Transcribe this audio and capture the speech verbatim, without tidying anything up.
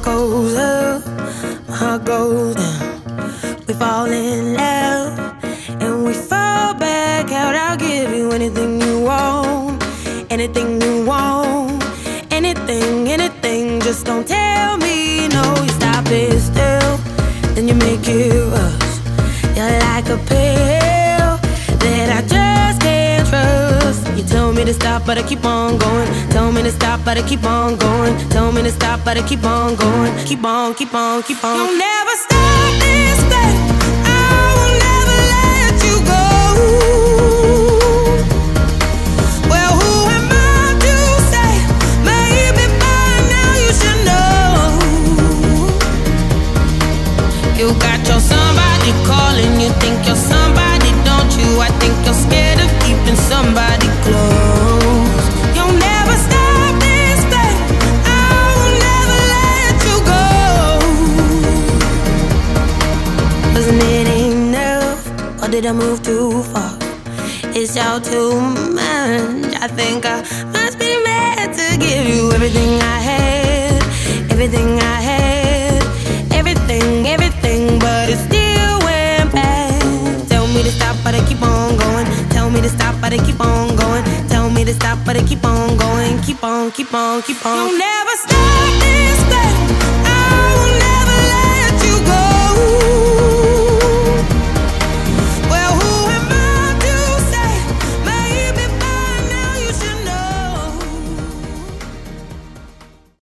goes up, my heart goes down. We fall in love and we fall back out. I'll give you anything you want, anything you want, anything, anything. Just don't tell me no. You stop it still, then you make it rush. You're like a pill that I just can't trust. You tell me to stop, but I keep on going. Tell me to stop, but I keep on going. Tell me to stop, but I keep on going. Keep on, keep on, keep on. You'll never stop this thing. I will never let you go. Well, who am I to say? Maybe by now you should know. You got your somebody calling. You think you're somebody, don't you? I think you're scared of keeping somebody close. You'll never stop this thing. I will never let you go. Wasn't it enough, or did I move too far? It's all too much. I think I must be meant to give you everything I had, everything I had, everything, everything, but it still went bad. Tell me to stop, but I keep on going. Tell me to stop, but I keep on going. Tell me to stop, but I keep on going. Keep on, keep on, keep on. You'll never stop.